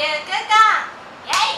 由空間イエイ。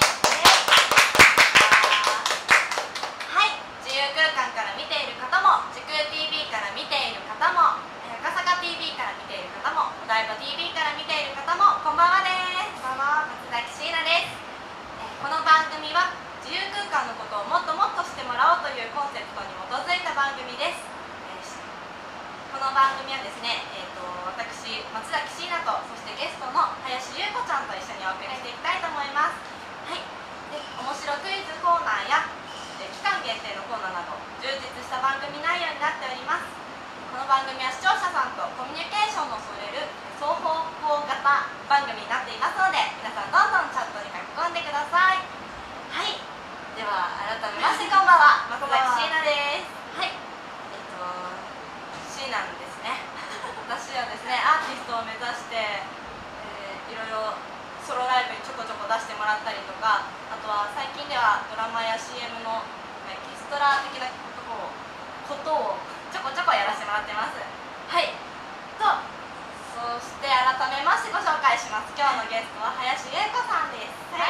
はい、自由空間から見ている方も、時空 TV から見ている方も、赤坂 TV から見ている方も、お台場 TV から見ている方も、こんばんはです。こんばんは、松崎椎名です。この番組は自由空間のことをもっともっと知ってもらおうというコンセプトに基づいた番組です。この番組はですね、私、松崎椎名と、そしてゲストの林優子ちゃんと一緒にお送りしていきたいと思います。はい、で面白クイズコーナーや期間限定のコーナーなど充実した番組内容になっております。この番組は視聴者さんとコミュニケーションの取れる双方向型番組になっていますので、皆さんどんどんチャットに書き込んでください。はい、では改めましてこんばんは、松崎椎名です。はい、椎名ですね。私はですね、アーティストを目指して、いろいろソロライブにちょこちょこ出してもらったりとか、あとは最近ではドラマや CM のエキストラ的なことをちょこちょこやらせてもらってます。はい、そして改めましてご紹介します。今日のゲストは林優子さんです。はい、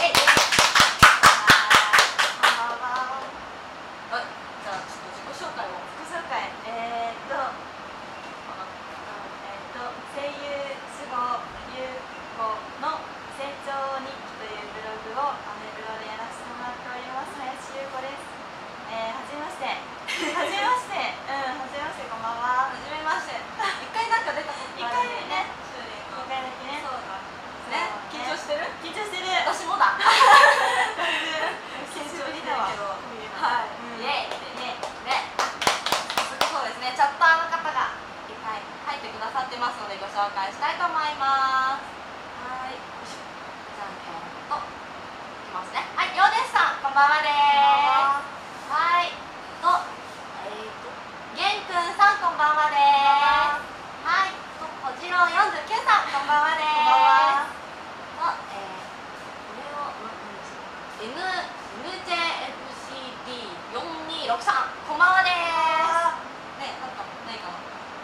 じゃあちょっと自己紹介を。 声優志保優子の成長日記というブログをアメブロでやらせてもらっております。林優子です。はじめまして。はじめまして。こんばんは。 はじめまして。一回なんか出たことあるね。 一回だけね。 そうだ。ね。緊張してる？ 緊張してる。 私もだ。 久しぶりだわ。 はい。イエイ。ね。そうですね。チャッターの方がいっぱい入ってくださってますのでご紹介したいと思います。はい。じゃんけんといきますね。はい。ようですさん、こんばんはです。はい。げんくんさん、こんばんはです。はい。こじろう49さん、こんばんはです。これをNJFCD4263 こんばんはです。ね、なんかないかな。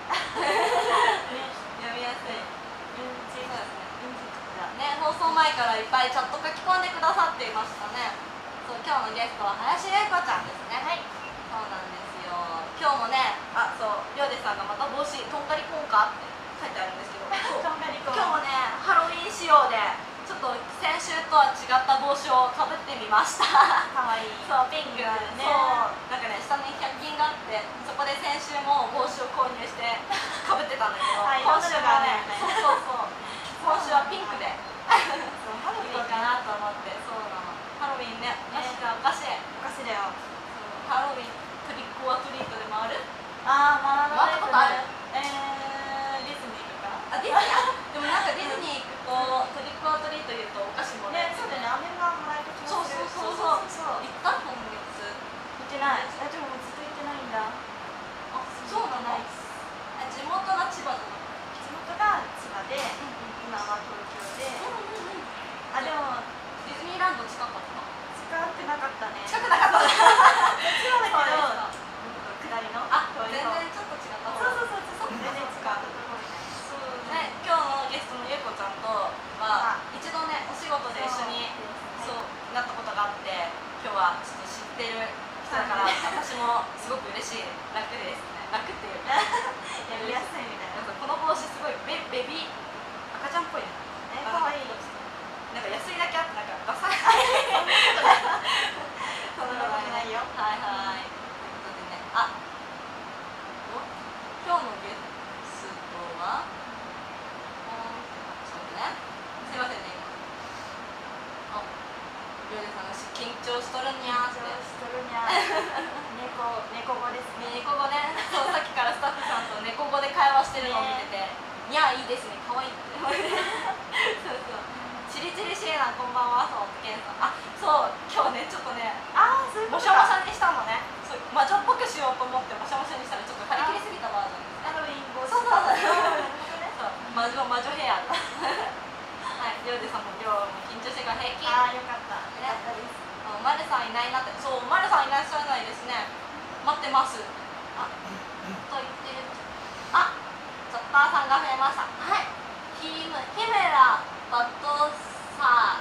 読みやすい。そうですね。ね、放送前からいっぱいチャット書き込んでくださっていましたね。そう、今日のゲストは林優子ちゃんですね。はい。そうなんですよ。今日もね、そう、りょうでさんがまた帽子とんがりコンカって書いてあるんですけど、今日もね、ハロウィン仕様でちょっと先週とは違った帽子をかぶってみました。 かわいい。 そう、ピンクね。そう、なんかね、下に100均があって、そこで先週も帽子を購入してかぶってたんだけど、今週はね、そう今週はピンクでハロウィンかなと思って。そうなの。ハロウィンね、確かおかしい。 おかしいだよ。 ハロウィントリックオアトリートで回る？ 回ったことある？ ディズニーとか。 ディズニー。でもなんかディズニー行くとトリックオアトリート言うとお菓子もね。 そうだよね。アメがもらえる気がする。 そう。行った今月？ 行ってない。でもずっと行ってないんだ。 そうなの？地元が千葉じゃなくて？ 地元が千葉で、今は東京で。でもディズニーランド近かった？ 近くなかったね。 近くなかった。 千葉だけど、下りの。 全然ちょっと違った方。 そう。全然違ったところみたいな。 そうね、今日のゲストのゆうこちゃんとは一度ね、お仕事で一緒になったことがあって、今日はちょっと知ってる人だから私もすごく嬉しい。楽ですね。楽っていうかやりやすいみたいな。 この帽子すごいベビー赤ちゃんっぽいね。 かわいい。 なんか安いだけあってなんかダサい。 そんなことないよ。 はいはい。ということでね、今日のゲストはちょっとね、すいませんね。りょうでさんが緊張しとるにゃーって。 猫語ですね。 猫語ね。そう、さっきからスタッフさんと猫語で会話してるのを見てて、にゃーいいですね、かわいいって。そう。チリチリシエナこんばんは、そう、ケンさん。そう、今日ね、ちょっとね、もしゃもしゃにしたのね。魔女っぽくしようと思ってもしゃもしゃにしたらちょっと張り切りすぎたバージョンです。 ハロウィン帽子。 そう。魔女ヘア。はい、りょうでさんも今日も緊張してから平気。 よかった。よかったです。 まるさんいないなって。そう、まるさんいらっしゃらないですね。待ってます。と言ってる。チャッターさんが増えました。はい。ヒメラバットサさ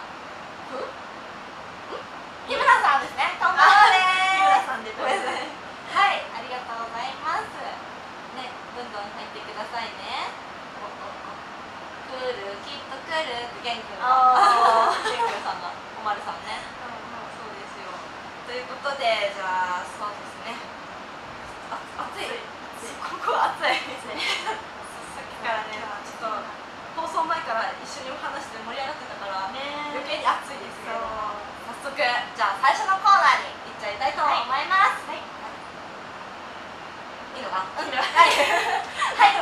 日村さんですね。こんばんはです。 日村さんでごめんなさい。はい、ありがとうございます。ね、どんどん入ってくださいね。来る、きっと来るって元気の元気さんがおまるさんね。そうですよ。ということで、じゃあそうですね。暑い。ここ暑い。さっきからね、ちょっと放送前から一緒にお話して盛り上がってたから余計に暑いですけど。早速、じゃあ最初のコーナーに行っちゃいたいと思います。はい。いいのかな？はい。はい。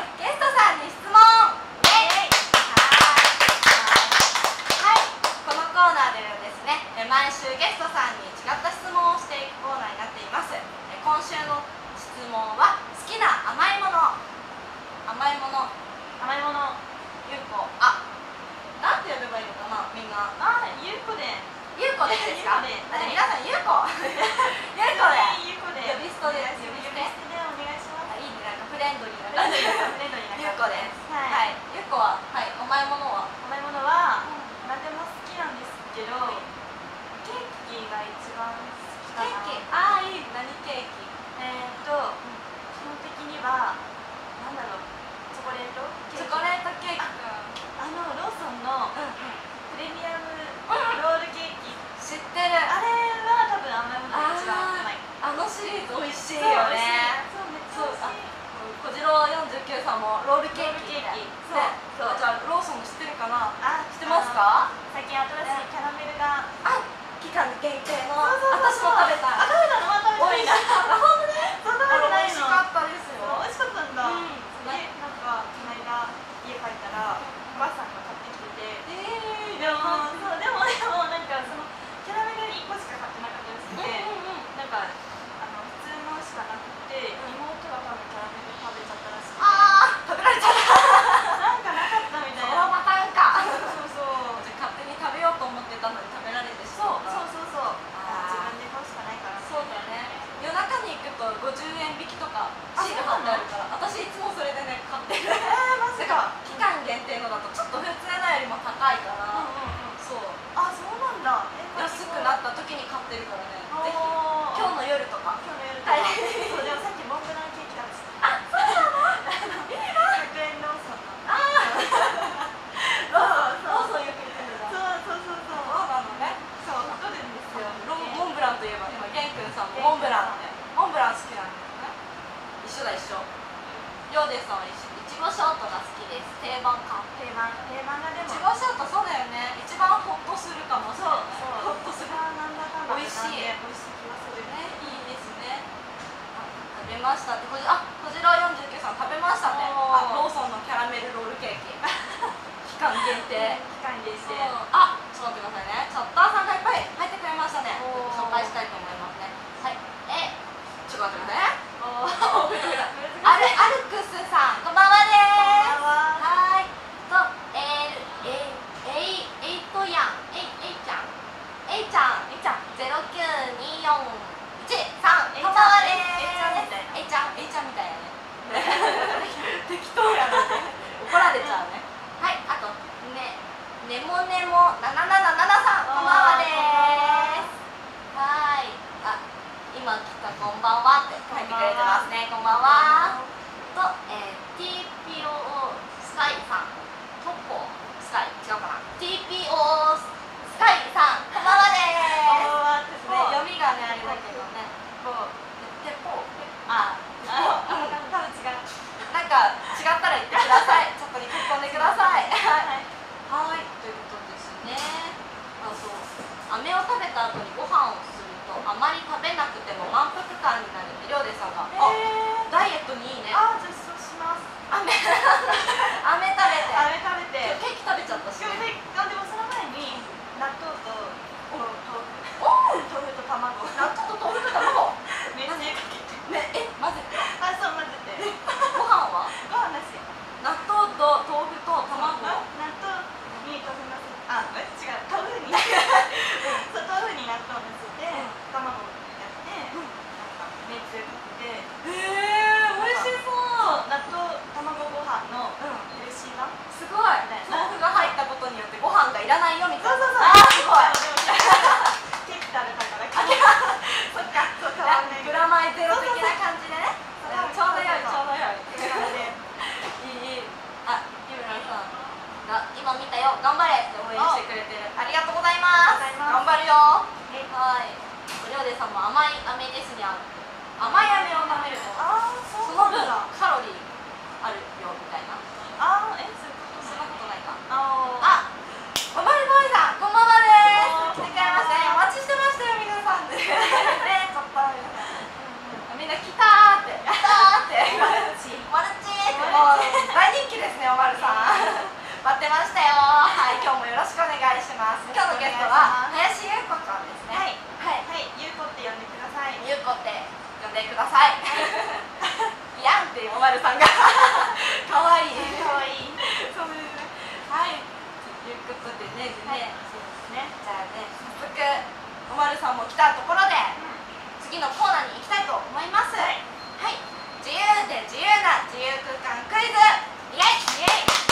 ゲストさんに質問。イエイ。はい。このコーナーではですね、毎週ゲストさんに違った質問をしていくコーナーになっています。今週の質問は好きな甘いもの。ゆうこ。なんて呼べばいいのかな、みんな。 ゆうこで。 ゆうこでですか？皆さんゆうこ。ゆうこで。呼び捨てで。呼び捨てでお願いします。いいね、なんかフレンドリーな感じ。ゆうこです。はい。ゆうこは、はい、甘いものは何でも好きなんですけど、ケーキが一番好きかな。 ケーキ。いい。何ケーキ？ 基本的にはなんだろう、チョコレートケーキ。ローソンのプレミアムロールケーキ。 知ってる。 あれは多分甘いものが一番うまい。 あのシリーズ美味しいよね。 そう、めっちゃ美味しい。 小次郎49さんもロールケーキ。そう。じゃあローソン知ってるかな？知ってますか？ 最近新しいキャラメルが期間限定の。 私も食べた。 美味しかった。本当に？美味しかったですよ。 美味しかったんだ。なんかこの間家帰ったらおばあさんが買ってきてて、でもなんかそのキャラメル1個しか買ってなかったりして、なんか普通のしかなくて、妹が多分キャラメル食べちゃったらしくて、 食べられちゃった。 なんかなかったみたいな。 そのパターンか。 そうじゃあ勝手に食べようと思ってたのに食べられてしまった。 自分で買うしかないから。 そうだね。夜中に行くと50円引きとかシール貼ってあるから、私いつもそれでね買ってる。 マジか。 期間限定のだとちょっと普通のよりも高いから、そう。 そうなんだ。 安くなった時に買ってるからね。ぜひ今日の夜とか。 そう、でもさっきモンブランケーキ食べた。そうなの？100円ローソンの。 ローソンよく行ってるんだ。そうなのね。 そう、太るんですよ。 モンブランといえば今ゲンくんさんもモンブラン好きなんですね。一緒。りょうでさんはいちごショートが好きです。定番がでもいちごショート、そうだよね。一番ホッとするかもしれない。ホッとする。美味しい気がするね。いいですね。食べましたって。小次郎49さん食べましたね。ローソンのキャラメルロールケーキ。期間限定。ちょっと待ってくださいね。チャッターさんがいっぱい入ってくれましたね。紹介したいと思いますね。はい。ちょっと待ってくださいね。アルクスさん、こんばんはです。はい。えいちゃん、09241、こんばんはです。えいちゃんみたいやね。適当やね。怒られちゃうね。はい、あとネモ777さん、こんばんはです。はい。今来たこんばんはって書いてくれてますね。こんばんは。TPO スカイさん、トッポスカイ違うかな。TPO スカイさん、こんばんはです。読みがねあれだけどね。テポ。なんか違ったら言ってください。チャットに書き込んでください。はい、ということですね。飴を食べた後にご飯をするとあまり食べなくても満腹感になるってりょうでさんが。ダイエットにいいね。 じゃあそうします。 飴食べて。 ケーキ食べちゃったしね。 でもその前に納豆とに合う。甘い飴を舐めるとその分カロリーあるよみたいな。 そういうことそんなことないか。 あおまるボーイさんこんばんはです。来てくれましたね。お待ちしてましたよ皆さんで。ねちょっとみんな来たーって来たーってマルチってもう大人気ですねおまるさん。待ってましたよ。はい、今日もよろしくお願いします。今日のゲストは林優子ちゃんですね。 はいゆうこって呼んでください。 ゆうこって呼んでください。いやんっておまるさんが可愛い。そうですね。はい。ということでね、 そうですね。 じゃあね、早速おまるさんも来たところで、次のコーナーに行きたいと思います。はい。自由で自由な自由空間クイズ。イエイ。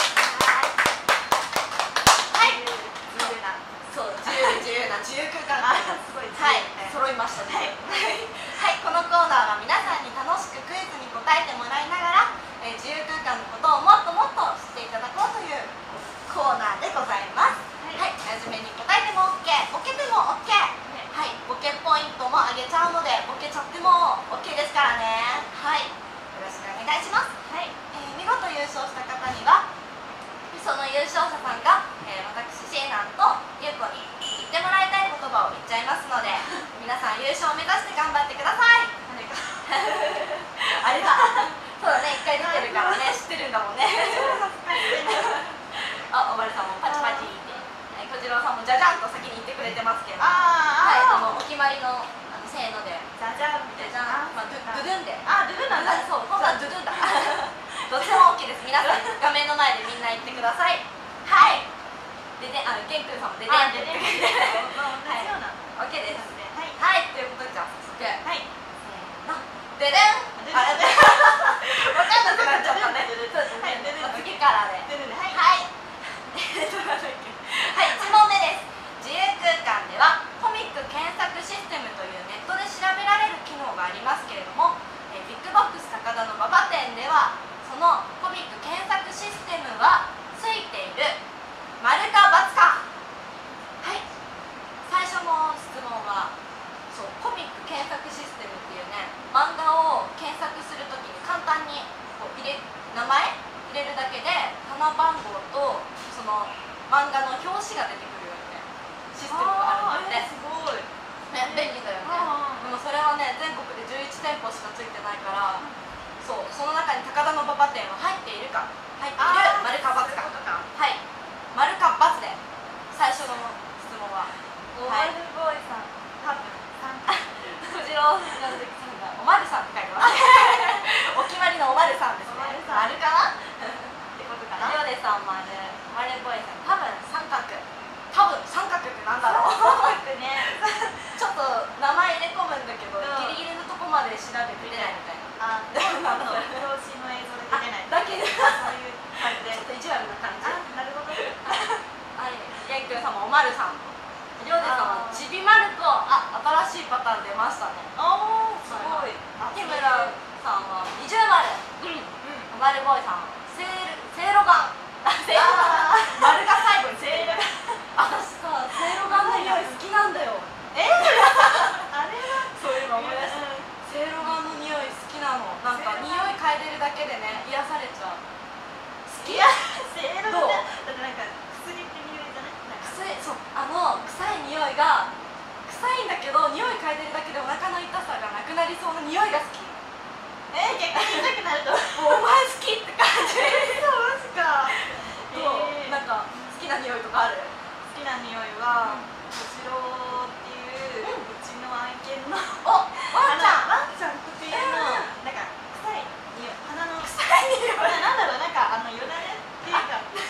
はい。そう自由な自由空間クイズ。 すごいはい、揃いましたね。はい、このコーナーは皆さんに楽しくクイズに答えてもらいながら、自由空間のことをもっともっと知っていただこうというコーナーでございます。はい、真面目に答えても OK、ボケても OK、はい、ボケポイントもあげちゃうので、ボケちゃっても OK ですからね。はい、よろしくお願いします。はい、見事優勝した方には、その優勝者さんが、私シーナンとゆうこに言ってもらいたい言葉を言っちゃいますので、皆さん優勝を目指して頑張ってください。あれだ、そうだね、一回出てるからね、知ってるんだもんね。あ、おまるさんもパチパチって、小次郎さんもじゃじゃんと先に言ってくれてますけど、はい、お決まりのせーので、 じゃじゃんみたいな。 ドゥドゥンで、 ドゥドゥなんだ。 そう、本当はドゥドゥンだ。どっちも OK です。皆さん画面の前でみんな言ってください。はい。でね、ゲンクーさんもでねって言ってくれて、 同じような。 OK です。 はい。 はい、ということでじゃあ早速、 はい。 ででん。わかんなくなっちゃったね。次からで。はい。はい、1問目です。自由空間ではコミック検索システムというネットで調べられる機能がありますけれども、ビッグボックス高田の馬場店ではそのコミック検索システムはついている丸か×か。はい、最初の質問はそう、コミック検索システムっていうね、漫画を検索するときに簡単にこう名前入れるだけで棚番号とその漫画の表紙が出てくるようにねシステムがあるんだって。 すごいね、便利だよね。でもそれはね、全国で11店舗しかついてないから、そう、その中に高田馬場店は入っているか、入っている丸か×か。はい、丸か×で最初の質問はおまるボーイさん、多分小次郎さんがおまるさんって書いてます。お決まりのおまるさんですね。丸かなってことかな。 りょうでさん丸、おまるボーイさん多分三角。多分三角ってなんだろう。ちょっと名前入れ込むんだけど、ギリギリのとこまで調べて出ないみたいな。 表紙の映像だけ出ない。 だけでそういう感じで。 ちょっと意地悪な感じ。 なるほど。 はい、ゲンクーさんもおまるさん。りょうでさんはちびまると、新しいパターン出ましたね。 おー、すごい。 日村さんは二重丸。おまるボーイさんせいろがん。丸が最後にせいろがん。私さ、せいろがんの匂い好きなんだよ。 あれはそういうの思い出した。せいろがんの匂い好きなの。なんか匂い嗅いでるだけでね、癒されちゃう。好き？ せいろがんだってなんか薬って匂いじゃない？ そう、臭い匂いが臭いんだけど、匂い嗅いでるだけでお腹の痛さがなくなりそうな匂いが好き。 逆に痛くなるともうお前好きって感じ。 そうですか。 なんか好きな匂いとかある？ 好きな匂いは小次郎っていううちの愛犬のワンちゃん特有のなんか臭い匂い、鼻の臭い匂い。 なんだろう、なんかよだれっていうかよ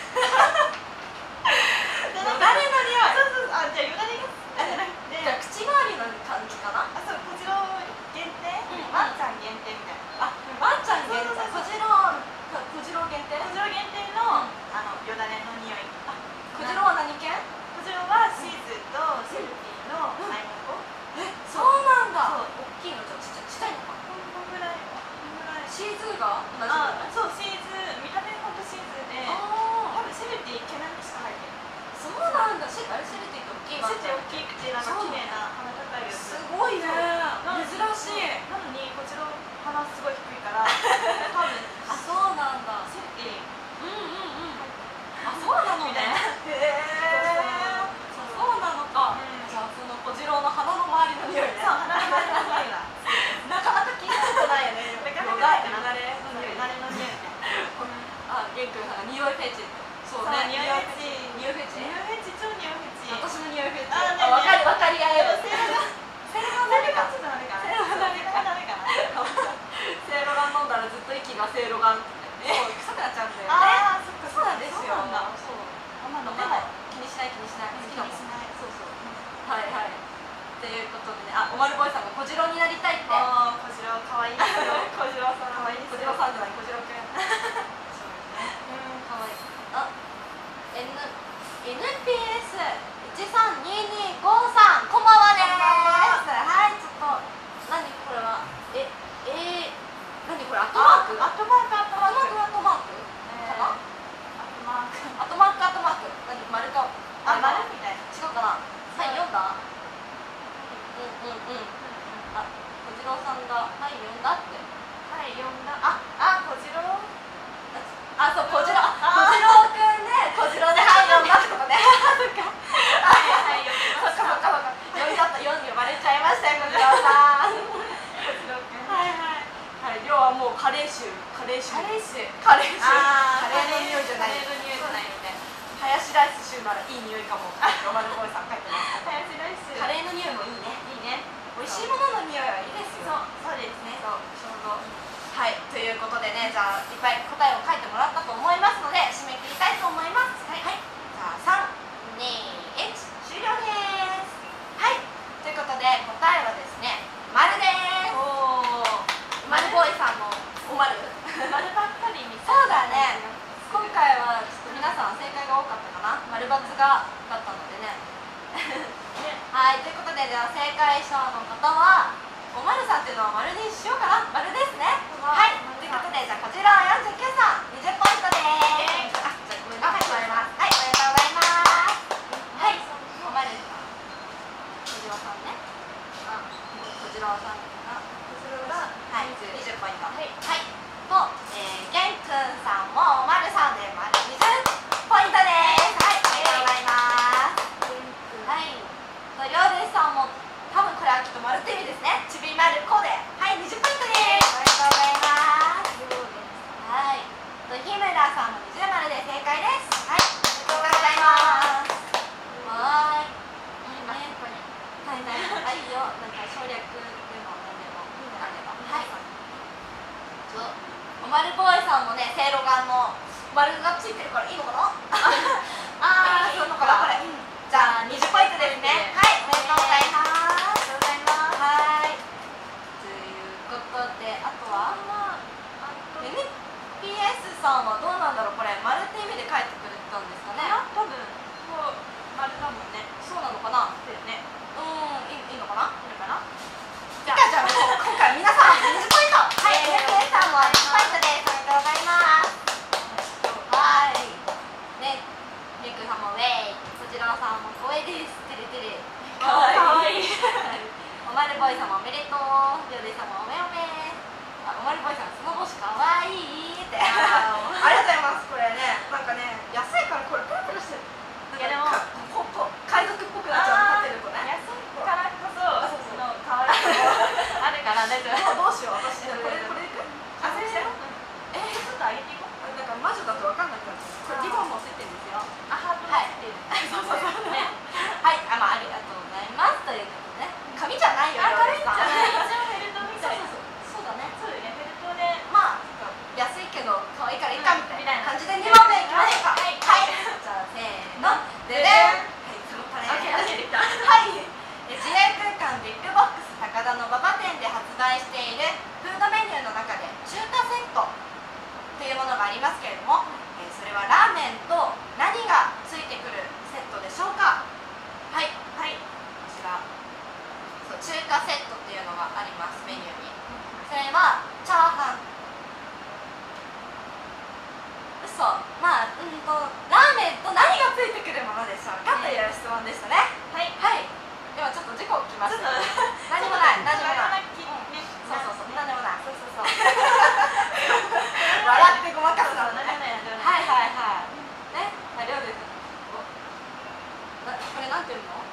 だれの匂い。 そう、じゃあよだれがじゃあ口周りの感じかな。 そう、小次郎限定、ワンちゃん限定みたいな。 ワンちゃん限定。小次郎限定。 小次郎限定のよだれの匂い。 小次郎は何犬？ 小次郎はシーズとシェルピーの愛猫。 そうなんだ。 そう、おクアットマークアットマークアットマークかな、 アットマークアットマーク何丸か丸みたいな。 違うかな。はい、読んだ。あ、小次郎さんがはい読んだって。 はい読んだ。小次郎。 そう小次郎くんで小次郎ではい読んだってことね。 はい読みました。 読んでバレちゃいましたよ小次郎さん。 小次郎くん。 はい、要はもうカレー臭カレーの匂いじゃない。 カレーの匂いじゃないみたいな。ハヤシライス臭ならいい匂いかも。ロマルボーイさん書いてます。 ハヤシライス。 カレーの匂いもいいね。 いいね。 美味しいものの匂いはいいですよ。 そうですね。 ちょうど。はい、ということでね、じゃあいっぱい答えを書いてもらったと思いますので締め切りたいと思います。はい、じゃあ3、2、1終了です。はい、ということで答えはですね、丸です。丸ボーイさんのお丸丸ばっかりみたいな。 そうだね。今回はちょっと皆さん正解が多かったかな。丸×がだったのでね。はい、ということでじゃあ正解者の方はおまるさんっていうのは丸にしようかな。丸ですね。はい、ということでじゃあこちら49さん20ポイントです。じゃあごめんなさい、はい、おめでとうございます。はい、おまるさん、小次郎さんね。小次郎さんがはい、20ポイント。はい、と、げんくんさんもおまるさんで丸20ポイントです。はい、ありがとうございます。はい、とりょうでさんも多分これはきっと丸って意味ですね。ちびまる子ではい20ポイントです。おめでとうございます。はい、と日村さんも20丸で正解です。はい、おめでとうございます。はい、いいよ、なんか省略でも何でもあれば。はい、おまるボーイさんもね、せいろがんの丸がついてるからいいのかな。そういうのかなこれ。じゃあ20ポイントですね。はい、おめでとうございます。はい、ということであとはNPS さんはどうなんだろう。これ丸って意味で書いてくれたんですかね。 多分こう丸だもんね。 そうなのかな。 だよね。 いいのかな。 いいのかな。 じゃあ今回皆さん20ポイント。はい、NPS さんも20ポイントです。おめでとうございます。はい、ね、みくさんもウェイ、こちらさんも光栄です。てれてれかわいい。おまるボーイさんもおめでとう。りょうでさんもおめおめ。おまるボーイさん、その帽子かわいいって。ありがとうございます。これね、なんかね、安いからこれプルプルしてる。 いやでも海賊っぽくなっちゃう。立てるとね。 安いからこそその可愛いあるから大丈夫。 どうしよう、私これいく。 それちょっと上げていこう。 なんか魔女だとわかんなくなっちゃう。これリボンもついてるんですよ。 ハートもついてる。 ね。はい、ありがとうございます。ということでね、紙じゃないよ。 紙じゃない。一応フェルトみたいな。 そうだね。 そうだね。フェルトで安いけど可愛いからいいかみたいな感じで2問目いきましょうか。はい。じゃあせーの。ででん。はい。自営空間ビッグボックス高田の馬場店で発売しているフードメニューの中で中華セットというものがありますけれども、それはラーメンと何がついてくるセットでしょうか。はい、こちら中華セットっていうのがあります。メニューにそれはチャーハン、ラーメンと何がついてくるものでしょうかという質問でしたね。はい、ではちょっと事故起きました。何もない。そう、何でもない。笑ってごまかすなのね。はいね、りょうです。これなんていうの？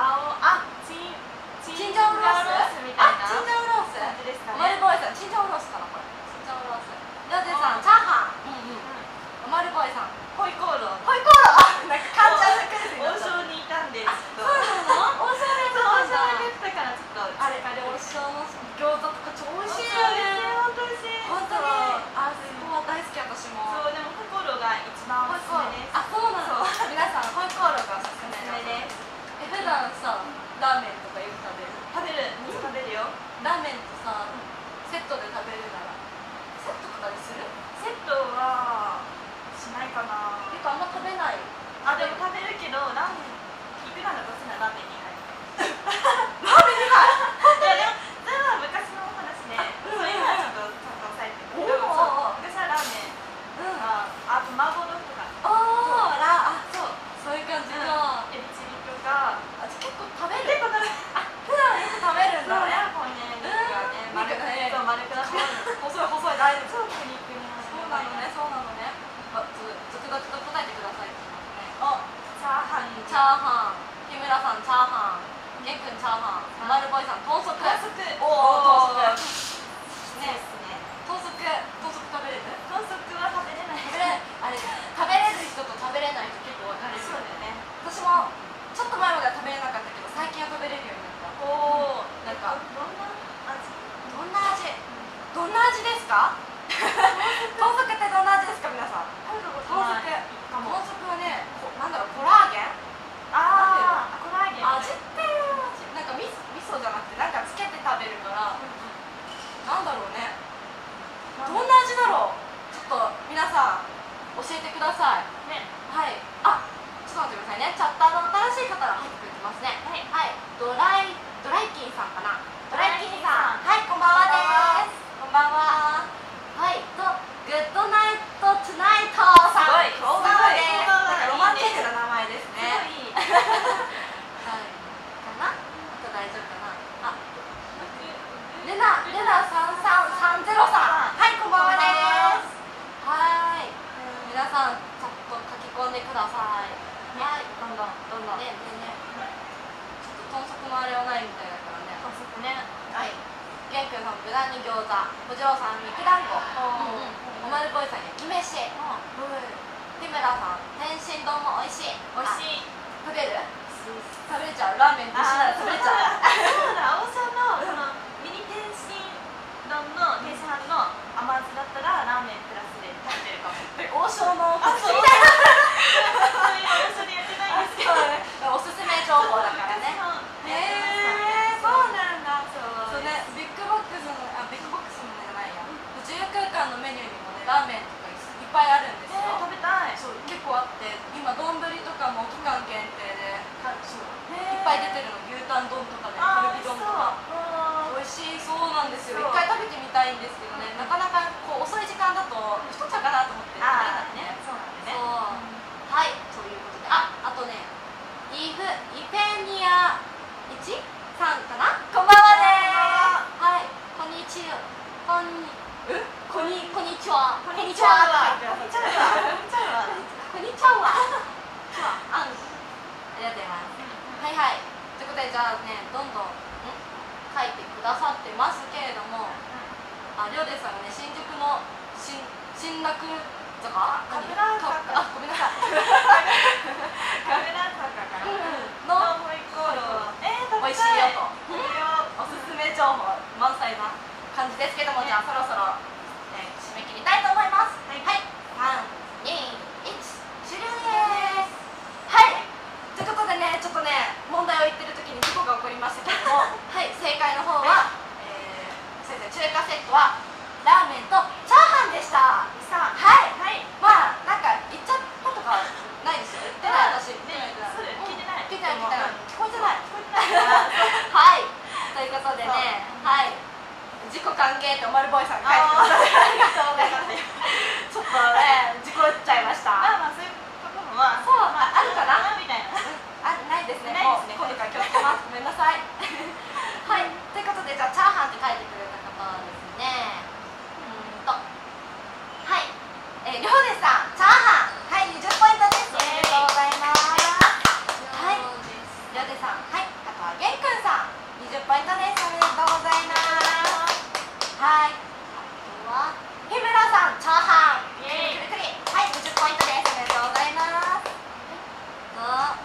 チンジャオロースみたいな。チンジャオロース。おまるボーイさん、チンジャオロースかなこれ。チンジャオロース。りょうでさん、チャーハン。おまるボーイさん、 ホイコーロー。 なんかカンチャークイズになっちゃう。 王将にいたんです。 そうなの？王将で王将で食ったからちょっとあれ王将の餃子とか超美味しいよね。 本当美味しい。 本当にすごい大好き。私も。 そうでもホイコーローが一番おすすめです。 そうなの。皆さんホイコーローがおすすめです。普段さラーメンとかよく食べる？ 食べるよ。 ラーメンとさセットで食べるならセットとかにする？ セットはしないかな。 結構あんま食べない。 でも食べるけどラーメンいくらのどうせならラーメンに入る。 ラーメンに入る。 いやでもそれは昔の話で、そういうのはちょっと抑えてるけど。 細い細い大丈夫。 超苦肉な。 そうなのね、そうなのね。続々と答えてくださいって言いますね。 お、チャーハン。 チャーハン、日村さんチャーハン、ゲン君チャーハン、マルボイさん豚足。 豚足。 おお、豚足。 ねですね。 豚足食べれる？ 豚足は食べれない。 あれ食べれる人と食べれない人結構分かれる。 そうだよね。 私もちょっと前までは食べれなかったけど、最近は食べれるようになった。 おお。 なんかどんな味？ どんな味？どんな味ですか？豚足ってどんな味ですか皆さん？ 食べたこと豚ない。 足はね、なんだろう、コラーゲン？ ああ、コラーゲン。 味っていう味、なんか味噌じゃなくてなんかつけて食べるから、なんだろうね。どんな味だろう。ちょっと皆さん教えてください。 ね。 はい。あ、ちょっと待ってくださいね。チャッターの新しい方が入ってくれてますね。はい。ドライキンさんかな。ドライキンさん。はい、こんばんはです。こんばんは。はい。と、グッドナイトトゥナイトさん。こんばんはです。ロマンチックな名前ですね。 いい。 はい。かな？あと大丈夫かな。あ、ルナ3330さん。はい、こんばんはです。はい。皆さんちょっと書き込んでください。はい。 どんどん。 ね。ちょっと豚足のあれはないみたいだからね。 豚足ね。 はい。ゲン君さん無駄に餃子、小次郎さん肉団子、おまるぼいさん焼き飯、日村さん天津丼も美味しい。 美味しい。 食べる？食べれちゃう。ラーメンと一緒なら食べれちゃう。 そうだ、王将のそのミニ天津丼の天津飯の甘酢だったらラーメンプラスで食べてるかも。 王将のあ、そう。今王将でやってないんですけど。 おすすめ情報だからね。そうなんだ。そうね、ビッグボックスのじゃないや。自由空間のメニューにもね、ラーメンとかいっぱいあるんですよ。 食べたい。 そう結構あって、今丼とかも期間限定で、そういっぱい出てるの。牛タン丼とかね、カルビ丼とか。美味しいそうなんですよ。一回食べてみたいんですけどね、なかなかこう遅い時間だと太っちゃうかなと思って。 そうなんだね。 はい、そういうことで、あとね、イペニア1さんかな。こんばんはです。はい、こんにちは。こんにちは。こんにちは。ありがとうございます。はいはい。ということで、じゃあね、どんどん書いてくださってますけれども、りょうでさんがね、新宿の新楽坂？ 神楽坂。 ごめんなさい。 神楽坂かな。 のホイコーロー。 美味しいよと。おすすめ情報満載な感じですけども、じゃあそろそろ締め切りたいと思います。はい。3、2、1、終了です。はい。ということでね、ちょっとね、問題を言ってる時に事故が起こりましたけれども、はい、正解の方は、先生、中華セットはラーメンとチャーハンでした。はい。まあ、なんか言っちゃったとかないですよ。言ってない私。 聞いてない。 聞こえてない。はい。ということでね、はい。自己歓迎っておまるぼいさんが書いてくださってありがとうございます。ちょっとね、事故っちゃいました。 そういうこともそう、あるかなみたいな。 ないですね。もう今度から気をつけます。ごめんなさい。はい。ということで、じゃあチャーハンって書いてくれた方ですね。はい。りょうでさん、チャーハン。はい、20ポイントです。おめでとうございます。はい。りょうでさん、はい。あとはげんくんさん、20ポイントです。おめでとうございます。はい。あとは日村さん、チャーハン。くりくり。はい、20ポイントです。おめでとうございます。なんか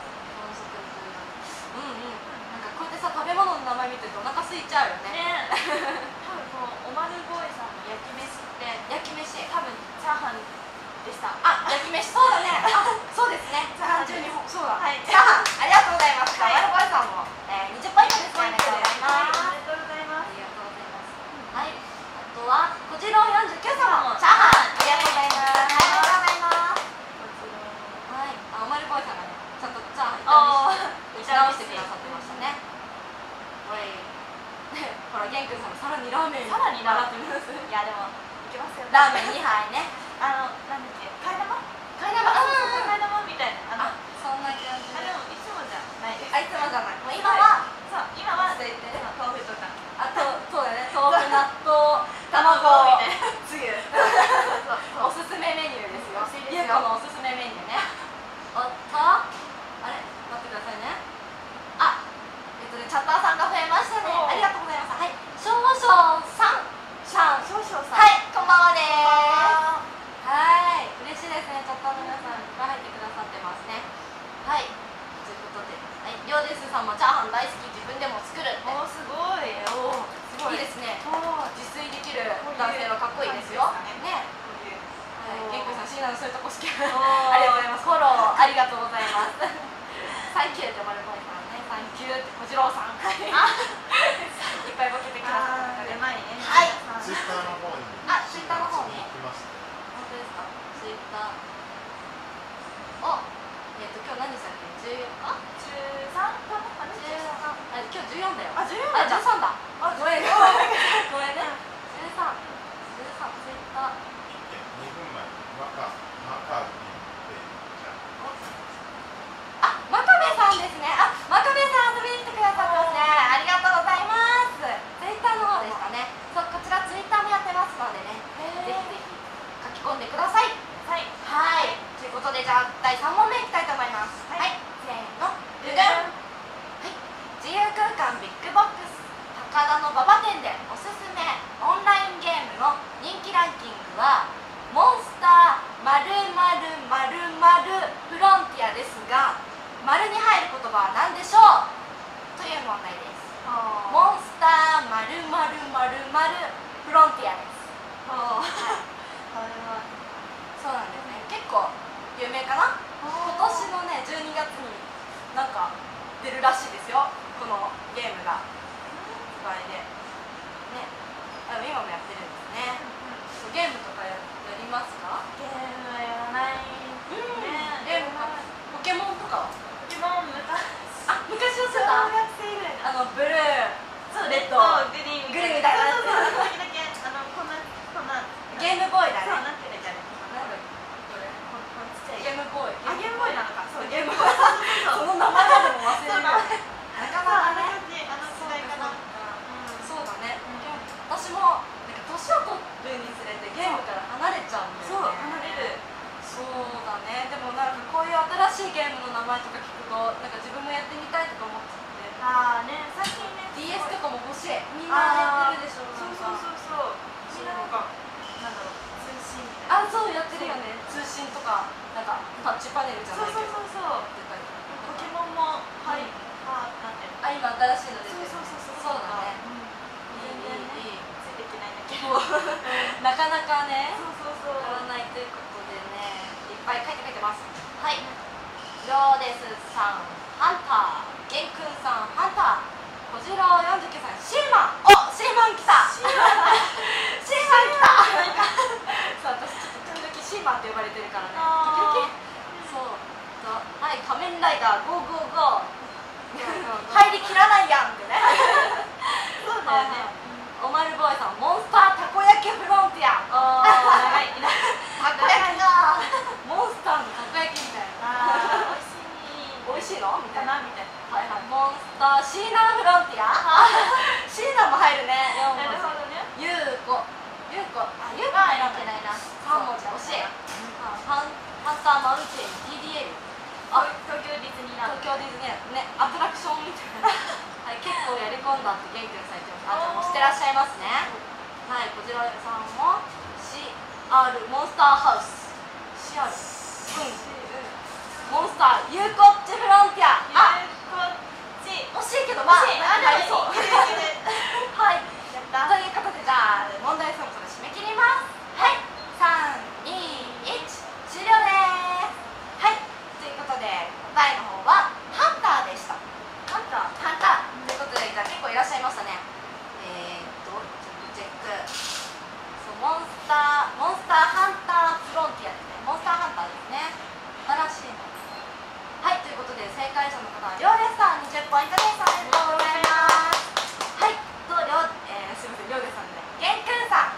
こうやってさ、食べ物の名前見てるとお腹空いちゃうよね。 多分おまるぼうさんの焼き飯って焼き飯、 多分チャーハンでした。 焼き飯、そうだね。そうですね。単純にそうだ。 はい。 チャーハン、ありがとうございます。まるぼいさんも20ポイントです。おめでとうございます。 おめでとうございます。 ありがとうございます。はい。あとはこちら49さんもチャーハン、ありがとうございます。ありがとうございます。はい。おまるぼいさんがね、ちゃんとチャーハン打ち直してくださってましたね。ほら、げんくんさんもさらにラーメンさらにラーメン。 いやでもいけますよ。 ラーメン2杯ね。 なんだっけ、替え玉？ 替え玉、 替え玉みたいな。 そんな感じで。 でもいつもじゃないです。 いつもじゃない。もう今はそう、今はそう言って豆腐とか。 あとそうだね、豆腐納豆卵みたいなつゆおすすめメニューですよ。 美味しいですよゆうこのおすすめメニューね。おっと、あれ待ってくださいね。あ、チャッターさんが増えましたね。 おーありがとうございます。はい、少々さん少々さん、 はい、こんばんはであす。はい、嬉しいですね。チャッターの皆さんいっぱい入ってくださってますね。はい、ということで、はい、りょうですさんもチャーハン大好き、自分でも作るって。 おすごい、 おーすごいいいですね。 おー自炊できる男性はかっこいいですよ。ね。はい、 おーゲンクさん、シーナのそういうとこ好き。 おーありがとうございます。フォローありがとうございます。サンキューって丸ボーイさんね。サンキューって小次郎さん。いっぱいボケてくださったあー、 ので。 うまいね。 はいツイッターの方に。 あ、ツイッターの方に来ました。 本当ですか。ツイッター。お、今日何でしたっけ？14日 13かな、 ？13。あ、今日14だよ。 あ、14だ。 あ、13だ。 あ、 ごめん。ごめんね。13。13。ツイッター。 2分前にマカーに行ってじゃああ、真壁さんですね。あ、真壁さん遊びに来てくださってますね。ありがとうございます。ツイッターの方でしたね。そう、こちらツイッターもやってますのでね。ぜひぜひ書き込んでください。 はい。 はい。ということで、じゃあ第3問目いきたいと思います。 ははいい。せーの。ルルン。はい。自由空間ビッグボックス高田の馬場店でおすすめオンラインゲームの人気ランキングはモンスター〇〇〇〇フロンティアですが、丸に入る言葉は何でしょうという問題です。モンスター〇〇〇〇フロンティアです。 あー、 はい。 あれはそうなんですね。結構有名かな。今年のね12月になんか出るらしいですよ、このゲームが発売でね。あ、今もやってるんですね。ゲームとかやりますか？ ゲームはやらないね。 ゲームか。ポケモンとかは？ ポケモン昔、 あ、昔やって小た。 学生ぐらいだ。 ブルー、 そう、 レッド、 グリーングリーンみたいなやつ。 そうそうそう、時々こんなゲームボーイだそうね。 なってるじゃん。 なんだこれ。 こんちっちゃい。 ゲームボーイ。 あ、ゲームボーイなのか。そう、 ゲームボーイ。 そうその名前までも忘れる。 そうだなかなかね。 あの時代かな。 そうだね。私もなんか年を取るにつれてゲームから離れちゃうんだそう、 よね。 離れる。 そうだね。でもなんかこういう新しいゲームの名前とか聞くとなんか自分もやってみたいとか思っちゃって。 ああね、最近ね。 DS とかも欲しい。みんなやってるでしょ。 そうなんかそうそうそう。みんななんか、なんだろう、通信みたいな。 あ、そうやってるよね。通信とかなんかタッチパネルじゃそうないけど。 そうそうそう。 やってたりとポかケモンも、はい、なんていうの。 あ、今新しいの出てる。そうだね。 全然ね、 いいいい。 ついていけないんだけど。 なかなかね。 そうそうそう。 やらないということでね、いっぱい書いてます。はい。りょうですさん、ハンター。げんくんさん、ハンター。小次郎49さん、シーマン。お、シーマン来た。シーマン来た。そう、私ちょっと時々シーマンって呼ばれてるからね。時々。そう。はい、仮面ライダー、ゴーゴーゴー。入りきらないやんってね。 そうだよね。 おまるボーイさん、モンスターたこ焼きフロンティア。 ああ、長い。 たこ焼きがモンスターのたこ焼きみたいな。 ああ、 美味しいのみたいな。 かなみたいな。 はいはい。モンスターシーナーフロンティア。シーナーも入るね。4文字。 なるほどね。 ゆうこ。ゆうこ。あ、ゆうこ入ってないな。3文字惜しい。ハンターマウンテン TDL。あ、 東京ディズニーランド。 東京ディズニーランドね、アトラクションみたいな。はい、結構やり込んだって元気にされてます。あ、じゃあもうしてらっしゃいますね。はい、こちらさんも CR モンスターハウス。CR。モンスターユーコッチフロンティア。あ、 こっち。 惜しいけどまあ惜しい。 入りそう。はい。 やった。 ということでじゃあ問題そろそろ締め切ります。はい。3、2、1終了です。はい。ということで答えの方はハンターでした。 ハンター。 ハンターということでじゃあ結構いらっしゃいましたね。ちょっとチェック。そうモンスターハンターフロンティアですね。モンスターハンターですね。新しいの。はい、ということで正解者の方はりょうですさん20ポイントです。おめでとうございます。はい、とすみません、りょうですさんでげんくんさん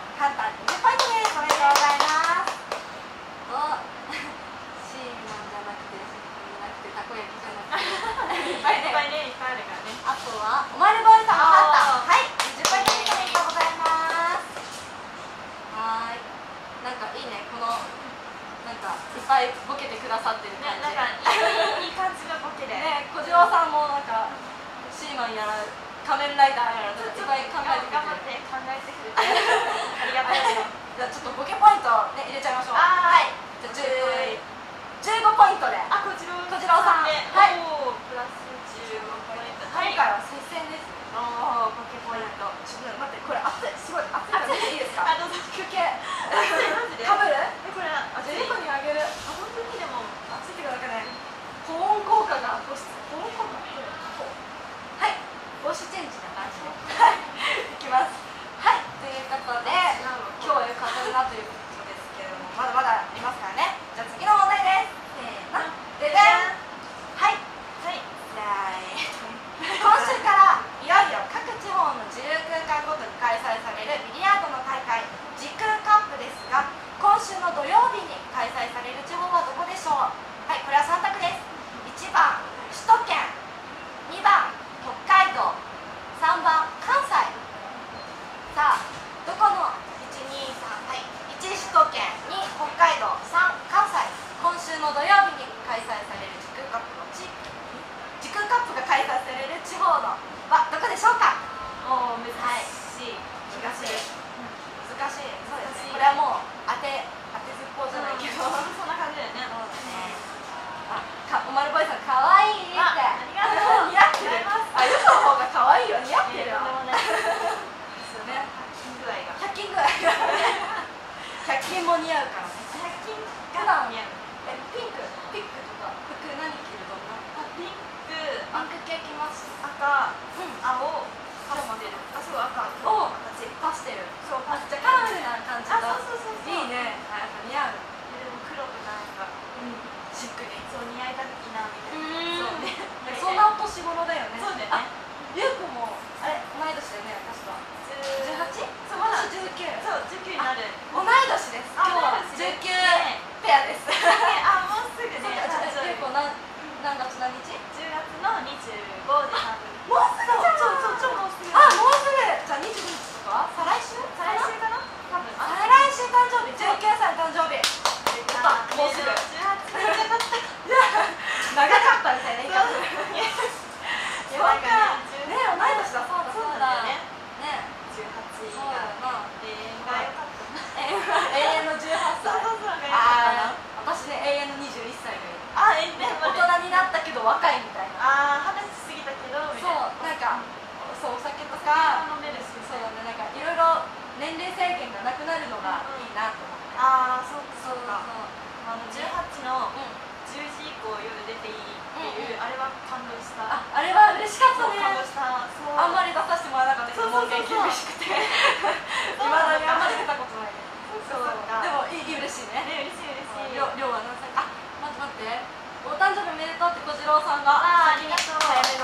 かいっぱいボケてくださってる感じ、 なんかいい感じのボケでね、小次郎さんもなんかシーマンやら仮面ライダーやらいっぱい考えてくれ頑張ってて、 考えてくれてありがたいですよ。 じゃあちょっとボケポイント、ね、入れちゃいましょう。 はい、 じゃあ15ポイントで。 あ、小次郎さんで、 はい、 おープラス15ポイント。 今回は接戦ですね。 おーボケポイント。 ちょっと待って、これ熱い、すごい熱いから見ていいですか？ あ、どうぞ。 休憩。 マジでかぶる？ これあ、じゃあ猫にあげる。 あ、本当にでも熱いっていうかなんかね、保温効果が保温効果。はい、ボッシュチェンジな感じで。はい、いきます。はい、ということで、今日はよく当たるなということですけれども、まだまだありますからね。じゃあ次の問題です。せーの、ででん。はい。 はい。 今週からいよいよ各地方の自由空間ごとに開催されるビリヤードの大会時空カップですが、今週の土曜日に開催される地方はどこでしょう？はい、これは3択です。1番首都圏、2番北海道、3番関西。さあ、どこの123、はい、1首都圏、2北海道、3関西。今週の土曜日に開催される時空カップの地域、時空カップが開催される地方のはどこでしょうか？ おー、難しい気がする。 難しい。そうですね。これはもう当てずっぽうじゃないけど、 そんな感じだよね。 あ、おまるぼいさん可愛いって。 ありがとう。 似合ってる。あ、ゆかの方が可愛いよ。似合ってる。 ですよね。100均具合が。 100均も似合うからね。 100均普段似合う。 ピンクとか服何着る？どんな？ ピンク系着ます。 赤、青、パステル。あ、そう、赤。 お、パステル。 そう、パステル。 カラフルな感じの。 あ、そう。 いいね。やっぱ似合う。 でも黒とかなんか、 シックに。 そう似合いたいなみたいな。そうね。 そんなお年頃だよね。 そうだよね。 ゆうこもあれ同い年だよね、確か。18？そう、まだ19。 そう、19になる。 同い年です。今日は19ペアです。 あ、もうすぐね。 ゆうこ何月何日 ？10月の25で半分。 もうすぐ。 そうもうすぐ。 あ、もうすぐ。じゃあ25日とか？再来週かな？多分。 再来週誕生日、19歳誕生日。もうすぐ。長かったみたいな言い方。そうか。ね、同い年だ。そうだ。ね。 18位そうだな。 永遠が良かったな。 永遠の18歳。ああ、私ね、永遠の21歳がいる。 あ、 大人になったけど若いみたいな。 ああ、20歳過ぎたけどみたいな。 そう、なんか、そう、お酒とか飲めるし、 そうだね、なんかいろいろ年齢制限がなくなるのがいいなと思って。 ああ、そうか。18の10時以降夜出ていいっていう、あれは感動した。 あれは嬉しかったね。 感動した。 あんまり出させてもらわなかったけど、もう厳しくて。いまだにあんまり出たことない。そうでも嬉しいね。 嬉しい。 りょうは何歳？あ、待って。お誕生日おめでとうって小次郎さんが。 ありがとう。 早めの。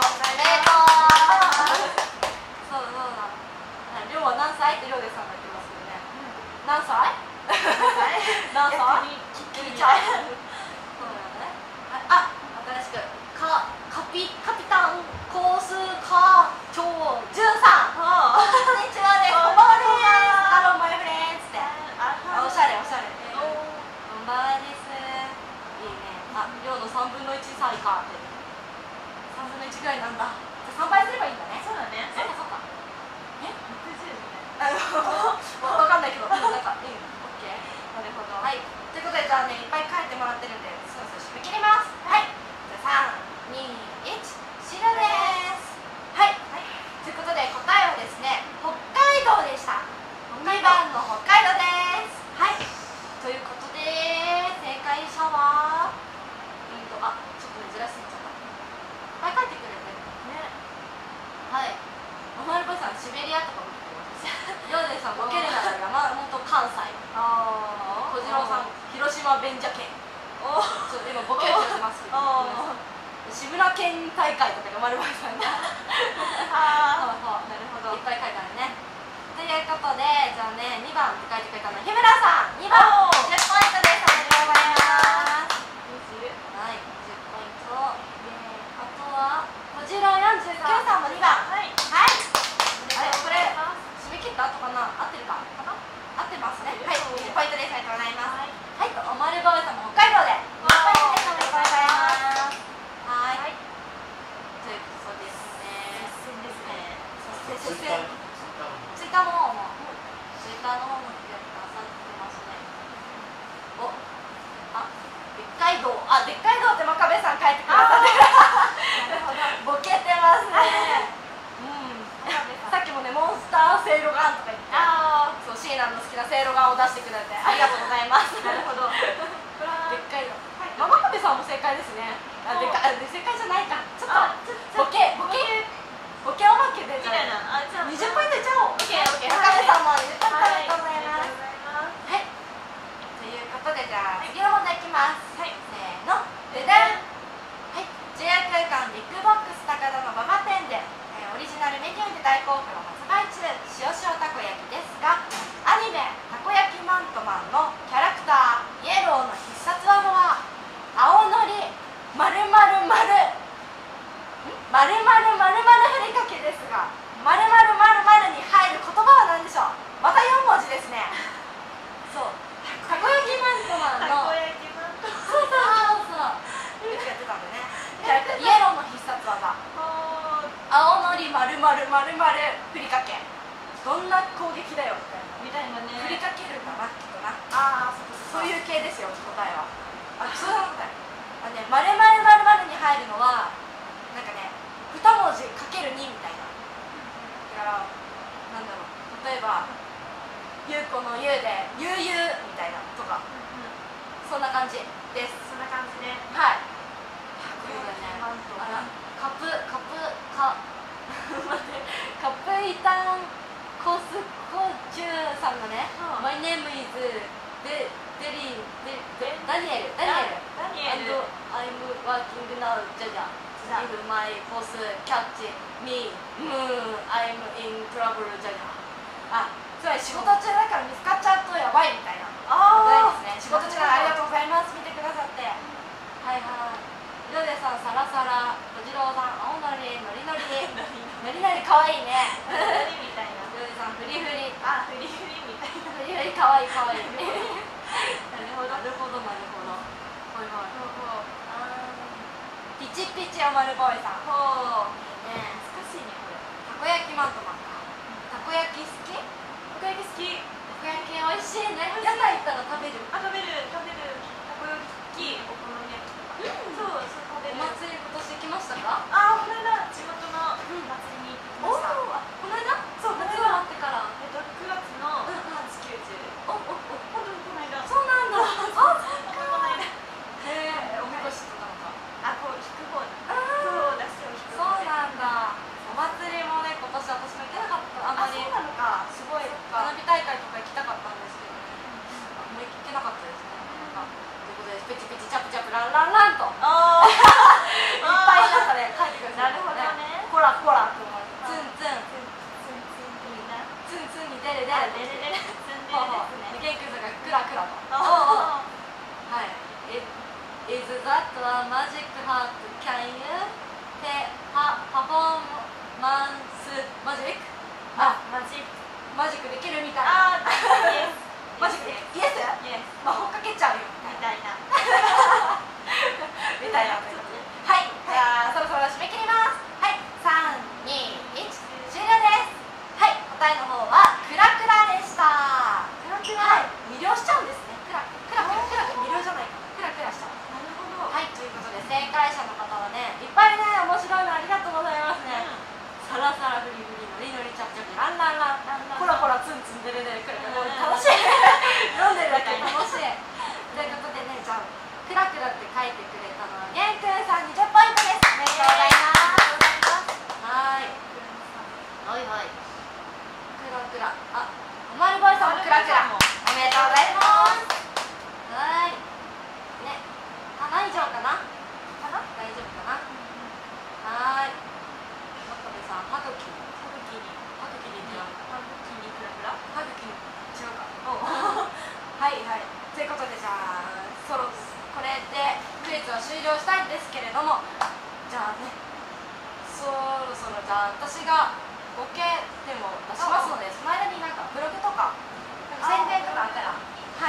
そうだ。りょうは何歳ってりょうでさんが言ってますけどね。何歳？何歳？聞いちゃう。そうだね。あ、新しくカピタンコースカー長13。こんにちはです。こんばんはです。ハローマイフレンズって。おしゃれ。こんばんはです。いいね。あ、りょうの3分の1歳かって。3分の1ぐらいなんだ。じゃあ3倍すればいいんだね。 そうだね。 そうか。 60みたいな。 わかんないけど、なんかいい。オッケー。 なるほど。 はい。ということで、じゃあね、いっぱい書いてもらってるんで、そろそろ締め切ります。はい。じゃあ3、2、1、終了です。はい。ということで、答えはですね、北海道でした。2番の北海道です。はい。ということで、正解者は、ちょっとね、ずらしすぎちゃった。いっぱい書いてくれてるね。はい。おまるぼさん、シベリアとかも来てます。ヨーデンさん、ボケるなら山本関西。小次郎さん、広島弁者県。ちょっと今ボケをしてますけど。志村県大会とかでおまるぼさんが。なるほど。いっぱい書いてあるね。ということで、じゃあね、2番って書いてくれたのは日村さん。2番、10ポイントです。おめでとうございます。はい、10ポイント。あとは、小次郎49さんも2番。はい。これ、締め切った後かな？合ってるか？合ってますね。はい、10ポイントです。ありがとうございます。はい、おまるぼうさんも北あ、でっかい道って真壁さん書いてくださってなるほど。 ボケてますねさっきもね、モンスターせいろがんとか言って、そう、シーナの好きなせいろがんを出してくれてありがとうございますなるほど。 でっかいの、真壁さんも正解ですね。あ、正解じゃないか。ちょっとボケおまけでみたいな。あ、じゃあ 20ポイントいっちゃおう。 オッケーオッケー。 真壁さんも20ポイントありがとうございあます。 りがとうございます。 はい。ということで、じゃあ次の問題いきます。 はい。 せーの、ででん。はい。自由空間ビッグボックス高田の馬場店でオリジナルメニューで大好評発売中、塩塩たこ焼きですが、アニメ「たこ焼きマントマン」のキャラクターイエローの必殺技は青のり〇〇〇〇〇〇ふりかけですが、〇〇〇〇に入る言葉は何でしょう。また4文字ですね。そう、たこ焼きマントマンのたこ焼きマントそうよくやってたんでね。キャラクターイエローの必殺技青のり〇〇〇〇ふりかけ、どんな攻撃だよみたいなみたいなね。 振りかけるんだな、きっとな。 ああ、 そういう系ですよ、答えは。あ、そういう答え。あ、ね、〇〇〇〇に入るのはなんかね、2文字かける2みたいな。だからなんだろう、例えばゆうこのゆうでゆうゆうみたいなとか、そんな感じです。 そんな感じで。 はい。これだね。 マント。 あら、待って、カプイタンコスコチューさんがね、My name is ダニエルand I'm working now じゃじゃ If my boss catch me I'm in trouble じゃじゃ、あ、つまり仕事中だから見つかっちゃうとやばいみたいな答えですね。仕事中ならありがとうございます、見てくださって。はいはい。ひろでさんサラサラ、小次郎さん青のり、のりのりのりのりかわいいねみたいな。 ひろでさんフリフリ、 あ、フリフリみたいな。 フリフリかわいいかわいいなるほど。 なるほどなるほど。はいはい。 ほうほう。 ピチピチおまるボーイさん。 ほう。 ね、 難しいね、これ。 たこ焼きマントマンか。たこ焼き好き？ たこ焼き好き。 たこ焼き美味しいね。屋台行ったら食べる？ あ、食べる。たこ焼き、お好み焼きとか。そう、食べる。 お祭り今年来ましたか？ あ、この間地元の祭りに行きました。 あ、この間？ そう、 夏が終わってから。 9月の8、90。本当にこの間。 そうなんだ。あ、 この間。 へえ、おみこしとかなんか。 あ、こう引く方だ。そう、出汁を引く方。 そうなんだ。お祭りもね、今年私も行けなかった。あんまり。 そうなのか。 すごい花火大会とか行きたかったんですけどね。あんまり行けなかったですね。なんかということで、ペチペチチャプチャプランランランと。 ああ。 いっぱいなんかね、書いてください。 なるほどね。 コラコラって思う。ツンツン。 ツンツンツンツンにデレデあ、 レ。 デレデレ。ツンデほうほう。 レですね。 ゲイクズがクラクラと。 あはい。Is that a magic hat? Can you performマジック？あ、 マジック。 マジックできるみたいな。 あ、イエス。 マジックイエス？ イエス。 魔法かけちゃうよみたいな。 みたいなということで。はい。じゃあそろそろ締め切ります。はい。3、2、1、終了です。はい。答えの方はクラクラでした。 クラクラ。 はい。魅了しちゃうんですね。クラ魅了じゃないか。クラクラしちゃう。 なるほど。 はい。ということで正解者の方はね、いっぱいね面白いのありがとうございますね。サラサラフリフリノリノリチャプチャプランランランコラコラツンツンデレデレクラクラ、楽しい読んでるだけで楽しいということでね、じゃあクラクラって書いてくれたのはゲンくんさん20ポイントです。おめでとうございます。はい。はいはい。クラクラ、あ、おまるぼいさんもクラクラおめでとうございます。はいね、7以上かな、大丈夫かな。はい。真壁さん、歯茎に違う。 歯茎にクラクラ。 歯茎に違うか。はいはい。ということで、じゃあこれでクイズは終了したいんですけれども、じゃあね、そろそろじゃあ私がボケでも出しますので、その間になんかブログとか宣伝とかあったら、はい、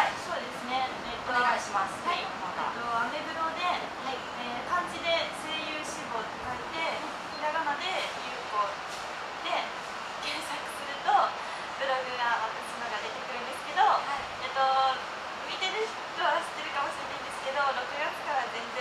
そうですね。 お願いします。 はい。アメブロで、漢字で声優志望って書いて、ひらがなでゆうこで検索するとブログが私のが出てくるんですけど、見てる人は知ってるかもしれないんですけど、6月から全然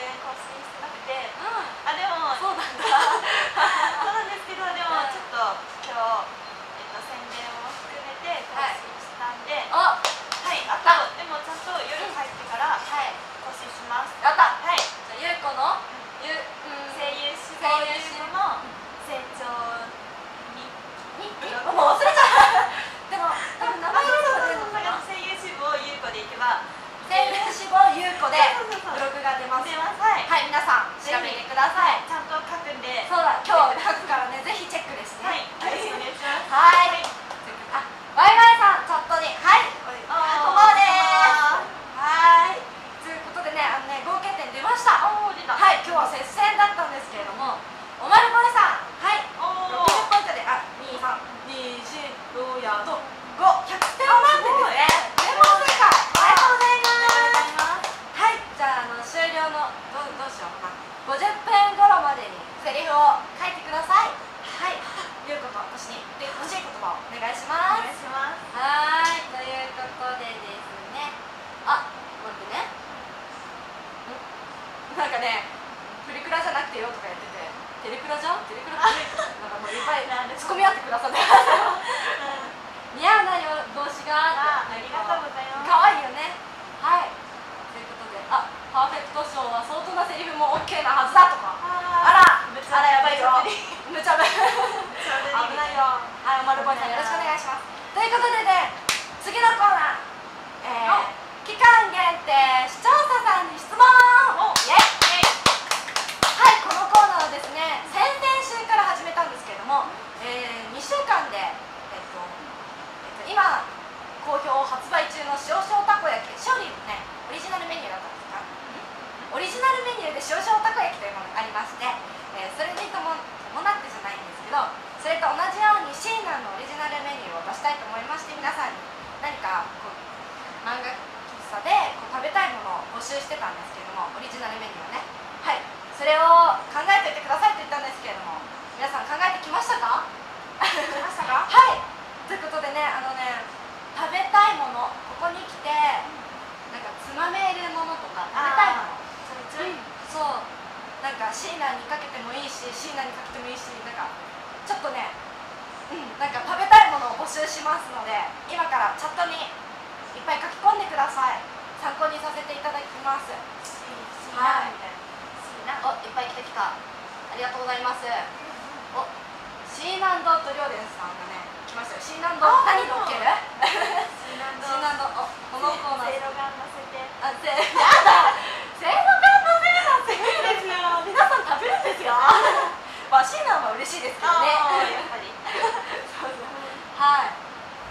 ねプリクラじゃなくてよとか言ってて、テレクラじゃん、テレクラってなんかもういっぱいツッコみ合ってくださって似合うなよ帽子がありがとうございます。 可愛いよね。はい、ということで、パーフェクト賞は相当なセリフも OK なはずだとか、あらやばいよ、無茶ぶり危ないよ。はい、丸ボイさんよろしくお願いします。ということでね、次のコーナー、期間限定視聴者さんに質問。イエイ。はい、このコーナーはですね、先々週から始めたんですけれども、2週間で今好評発売中の塩たこ焼き、勝利のねオリジナルメニューだったんですか、オリジナルメニューで塩たこ焼きというものがありまして、それに伴ってじゃないんですけど、それと同じようにシーナのオリジナルメニューを出したいと思いまして、皆さんに何かこう漫画喫茶でこう食べたいものを募集してたんですけれども、オリジナルメニューをね、はい、それを考えておいてくださいと言ったんですけれども、皆さん考えてきましたか？ 来ましたか？ はい、ということでね、食べたいもの、ここに来てなんかつまめるものとか食べたいもの、そうなんかシーナにかけてもいいし、シーナにかけてもいいし、なんかちょっとね、なんか食べたいものを募集しますので、今からチャットにいっぱい書き込んでください。参考にさせていただきます。はい、お、いっぱい来てきた。ありがとうございます。お、シーナンドとりょうでんさんがね来ましたよ。シーナンド何乗っける？シーナンド、お、このコーナー。 せいろがん乗せて。 やだ。せいろがん乗せるなんていいですよ。皆さん食べるんですよ。まあシーナンは嬉しいですけどね。 やっぱり。 はい。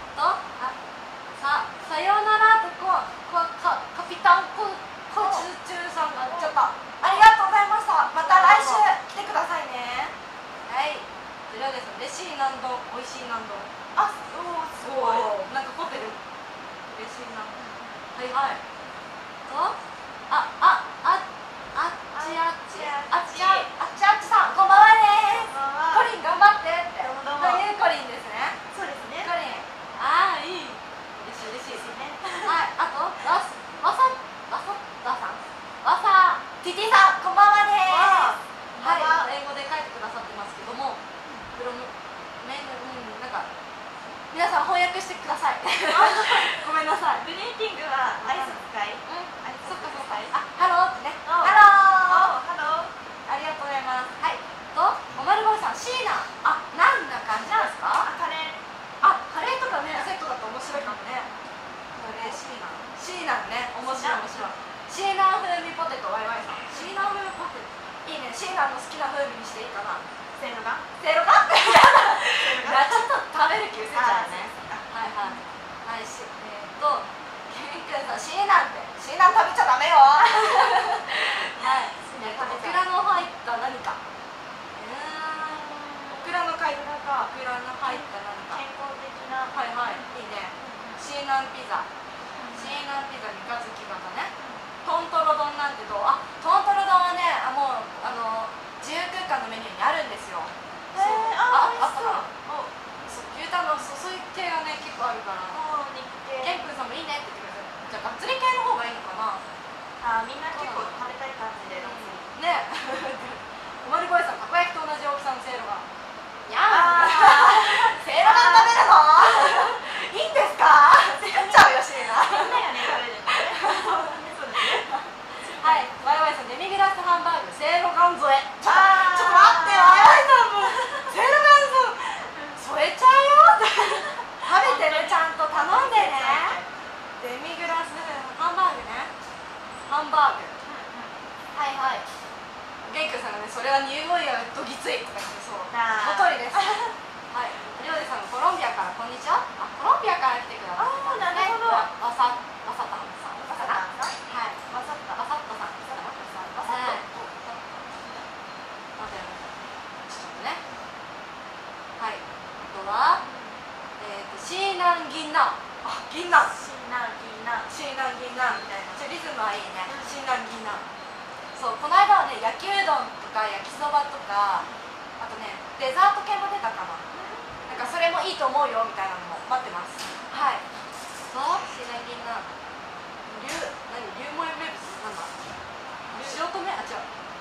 さようならとカピタンコチューさんがちょっとありがとうございました。また来週来てくださいね。はい。とりあえず嬉しいなんどん、美味しいなんどん。すごい。なんかホテル嬉しいなんどん。はいはい。あっちさん、こんばんはです。コリン頑張ってって。 どうもどうも。 ゆうこりんですね。 そうですね。 コリン。いい。嬉しいですね。はい、あとわさティティさん、こんばんはです。はい、英語で書いてくださってますけども、なんか皆さん翻訳してください。ごめんなさい。 グリーティングは挨拶会？ そっか。ハローってね。ハロー。ありがとうございます。はい。おまるぼうさん、シーナ、なんな感じなんですか？ カレー。 カレーとかね、セットだと面白いかもね。カレー、シーナね、面白い。シーナ風味ポテト、ワイワイさん。シーナ風味ポテト。いいね、シーナの好きな風味にしていいかな。 せいろがん？ せいろがん？ちょっと食べる気失せちゃうね。はいはい。ケン君さん、シーナン食べちゃダメよ。はい。オクラの入った何か。オクラの入った何か。 健康的な。 はいはい。いいね。シーナンピザ。三日月型ね。トントロ丼なんてどう？トントロ丼はね、もう自由空間のメニューにあるんですよ。 美味しそう。 牛タンの注い系がね結構あるから。 肉系。 ケン君さんもいいねって言ってくれて。じゃあがっつり系の方がいいのかな。 みんな結構食べたい感じで。 ね。おまるぼいさん、たこ焼きと同じ大きさのせいろがん。せいろがん食べるの？いいんですか？作っちゃうよ、シーナ。 みんながね食べるんですね。 はい、ワイワイさん、デミグラスハンバーグ、せいろがん添え。ちょっと待って、ワイワイさんもせいろがん添えちゃうよ。食べてね、ちゃんと頼んでね。デミグラスハンバーグね。はいはい。ゲンクさんがね、それは匂いがどぎついとか言ってそう。その通りです。はい、りょうでさんがコロンビアからこんにちは。コロンビアから来てくださったんですね。 なるほど。 わさたんさん。はい。 わさったさん。 ちょっとね。はい。あとはシーナン銀杏。銀杏。シーナン銀杏みたいな。リズムはいいね。シーナン銀杏。そう、この間はね、焼きうどんとか焼きそばとか、あとね、デザート系も出たかな。なんかそれもいいと思うよみたいなのも待ってます。はい。シーナン銀杏。龍萌名物なんだ。塩とめ、違う。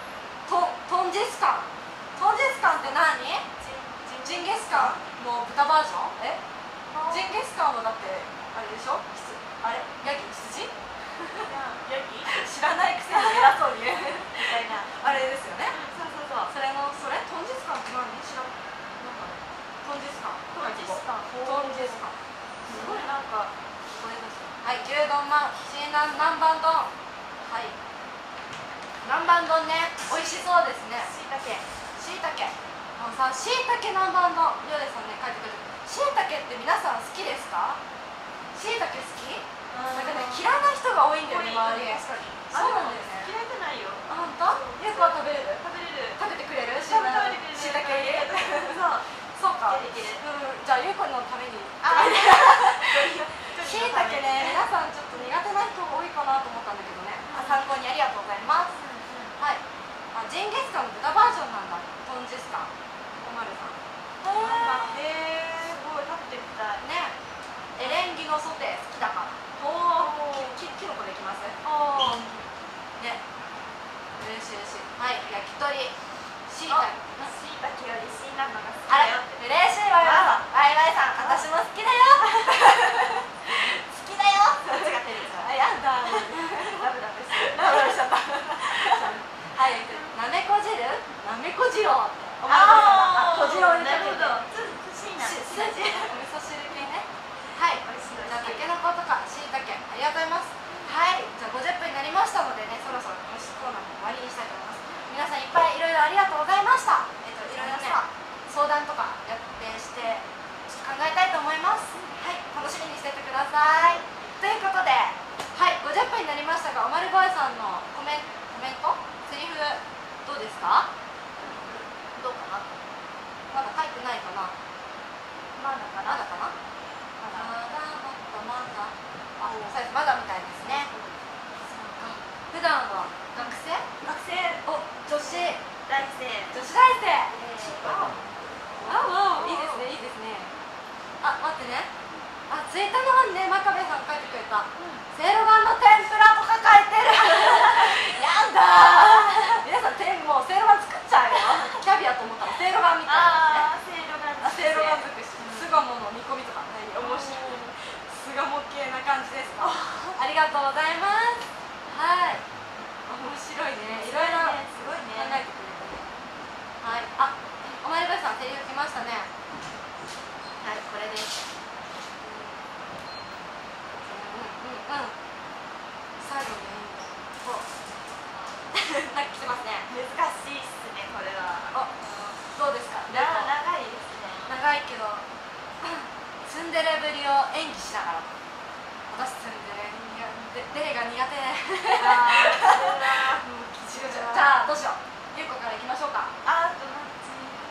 カンもう豚バージョンジンギスカンはだってあれでしょあれヤギ羊ヤギ知らないくせに偉そうに言うみたいな。 あれですよねそうそうそう。 それトンジスカンって何知らんなんかねトンジスカントンジスカン。 トンジスカンすごいなんかこれですよはい牛丼南蛮丼はい南蛮丼ね美味しそうですねしいたけ。 しいたけあのさしいたけ南蛮丼りょうでさんね書いてくれてしいたけって皆さん好きですかしいたけ好きなんかね嫌いな人が多いんだよね周り確かに。 そうなんだよね嫌いじゃないよ。 あ本当ゆうこは食べれる食べれる。 食べてくれるしい食べてくれる。 たけ入れそう。 そうかいけるいける。 じゃあゆうこのためにあ、 しいたけね皆さんちょっと苦手な人多いかなと思ったんだけどね参考にありがとうございますはいジンギスカンの豚バージョンなんだトンジスカンおまるさんへえ。すごい食べてみたい。 ねエレンギのソテー好きだからきのこできますね嬉しい嬉しいはい焼き鳥しいたけしいたけよりしいなのが好きあらだよ。 嬉しいわよワイワイさん私も好きだよ好きだよ間違ってるじゃん。 あやだラブラブしてる。 ラブラブしちゃったはいなめこ汁なめこ汁をお前あこじろを入れちゃってなるほど。ちょっと欲しいな。 お味噌汁系ねはい美味しいじゃあたけのことかしいたけありがとうございますはいじゃあ50分になりましたのでねそろそろこのコーナーも終わりにしたいと思います皆さんいっぱいいろいろありがとうございましたいろいろね相談とかやってしてちょっと考えたいと思いますはい楽しみにしててくださいということではい50分になりましたがおまるぼえさんのコメントセリフどうですかどうかなまだ書いてないかなまだかな。 まだかなあ、そうですまだみたいですね普段は学生お女子大生。 大生いいですねいいですねあ、待ってねツイッターの方にね真壁さん書いてくれたせいろがんの天ぷらとか書いてるやだ皆さんもうせいろがん作っちゃうよキャビアと思ったらせいろがんみたいなせいろがせいろがん尽くし巣鴨の煮込みとか面白い巣鴨系な感じですかありがとうございますはい面白いねいろいろすごい考えね。 てくれたねはいあおまりばしさんセリフ来ましたねはいこれです最後になんか来てますね難しいっすねこれは。 どうですか長いですね。 長いけどツンデレぶりを演技しながら私ツンデレデレが苦手じゃあどうしようゆうこからいきましょうかあとマッチ。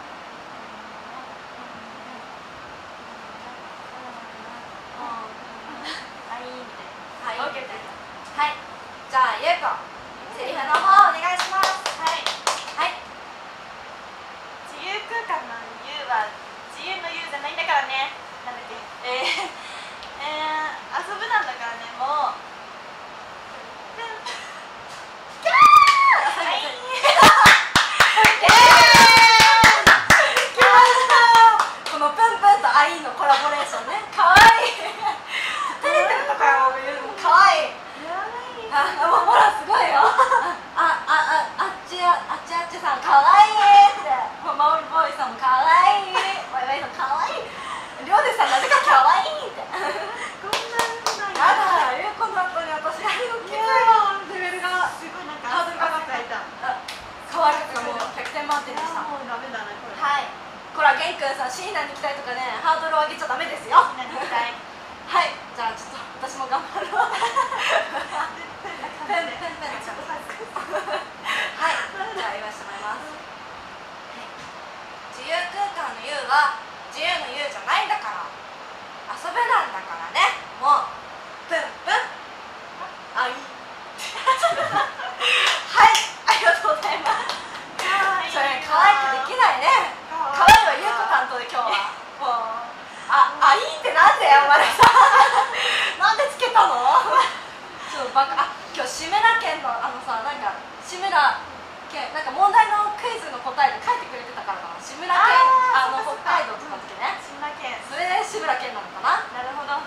いいみたいな。 はい、 オッケーはい、じゃあゆうこセリフの方お願いしますはい。 はい自由空間の優は自由の優じゃないんだからね。なんだっけ。遊ぶなんだからね。もう。 このプンプンとアイのコラボレーションねかわいい照れてるところも言うのかわいいもうほらすごいよあっちさんかわいいってマウルボーイさんもかわいいワイワイさんかわいいりょうでさんなぜかかわいいってこんなやだゆうこの後に私きついわレベルがすごいなんかハードルが上がった可愛かったもう100点満点でしたもうダメだなこれ。 はいこらげんくんさん椎名に行きたいとかねハードルを上げちゃダメですよ何みたい。 はいじゃあちょっと私も頑張ろうペンちょっと恥ずかしい。 はいじゃあ言わせてもらいます、自由空間の U は自由の U じゃないんだから遊べなんだからねもうプンプンあいはいありがとうございますそれ可愛くできないね可愛いはゆうこ担当で今日はもういいってなんでお前さなんでつけたのちょっとバカ今日志村けんのなんか志村け健、なんか問題のクイズの答えで書いてくれてたからかな。志村けん、北海道とかの時ね。 志村けん。 それで志村けんなのかな。 なるほど。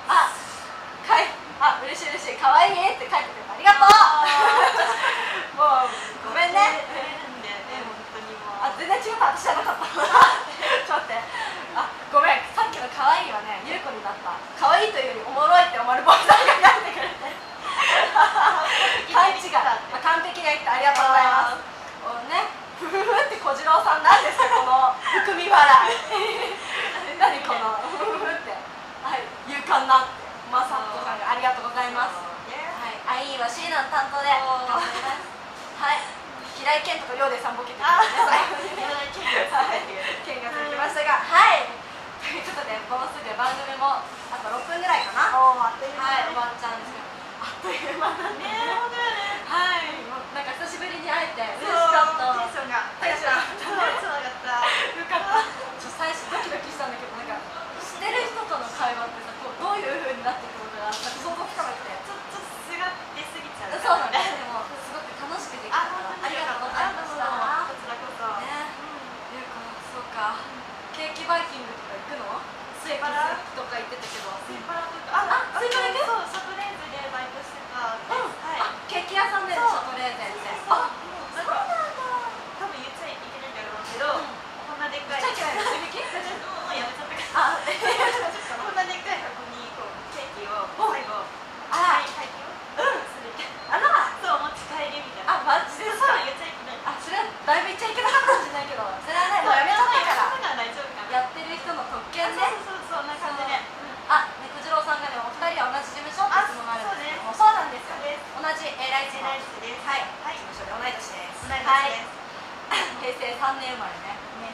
嬉しい嬉しい、可愛いって書いてくれてありがとう。もうごめんね。全然違った、私じゃなかった。ちょっと待って。ごめん、さっきの可愛いはね、ゆうこにだった。可愛いというよりおもろいって思われるボイさんが書いてくれて。勘違い。完璧が言ってありがとうございます。ね、ふふふって小次郎さんなんですか、この含み笑い。何このふふふって。勇敢なって。まさとさんがありがとうございます。はい、アイーンはシーナの担当で頑張ります。はい、平井堅とか亮でさんボケてくれてね、最後にね。剣が続きましたが、はい。ということで、もうすぐ番組もあと6分ぐらいかな。はい、終わっちゃうんですけど、あっという間だね。はい、なんか久しぶりに会えて嬉しかった。 テンションが上がった。 よかった。最初ドキドキしたんだけど、なんか知ってる人との会話ってさ、どういう風になっていくのかが想像つかなくて、 ちょっとすが出すぎちゃう。 そうなんだ。でもすごく楽しくできたから、ありがとうございました。 こちらこそ。 ね、ゆうこ、そうか。ケーキバイキングとか行くの？スイパラとか行ってたけど。 スイパラとか。 スイパラ行く？ そう、シャトレーゼでバイトしてた。 ケーキ屋さんでシャトレーゼって。 そうなんだ。多分言っちゃいけないんだろうけど、こんなでっかい。 言っちゃいけないの？ もうやめちゃったから。こんなでっかい箱にケーキを最後廃棄をする。そう持ち帰りみたいな。 マジでそう言っちゃいけない。 それだいぶ言っちゃいけなかったかもしれないけど、それはね、もうやめちゃったから。 大丈夫かな。 やってる人の特権ね。 そうな感じで。 小次郎さんがね、お二人は同じ事務所って質問があるんですけども、そうなんですよ。同じライチの事務所で同い年です。平成3年生まれね。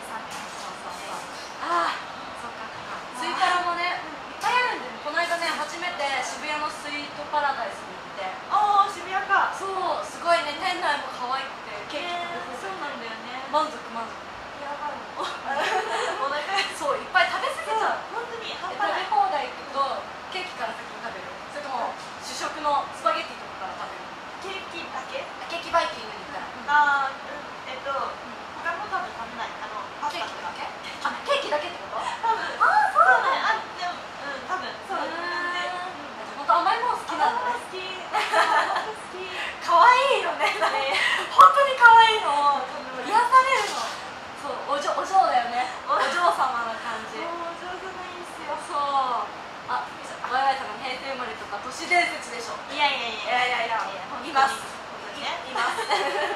そうか。スイパラもね、いっぱいあるんで、この間ね、初めて渋谷のスイートパラダイスに行って。 渋谷か。 そう、すごいね、店内も可愛くて、ケーキそうなんだよね。 満足。 やばい。お腹そう、いっぱい食べ過ぎちゃう。 本当に食べ放題行くとケーキから先に食べる？それとも主食のスパゲッティとかから食べる？ ケーキだけ？ ケーキバイキングに行ったら。 他も多分食べない。パスタとか。 ケーキだけってこと？ 多分。そうだね。でも多分そうなんで。 本当甘いもの好きなんだね。 好き。 可愛いよね。本当に可愛いの。癒されるの。そう、お嬢だよね。お嬢様な感じ。 お上手ないんですよ。 そう。ワイワイさんが平成生まれとか都市伝説でしょ。 いやいます。います。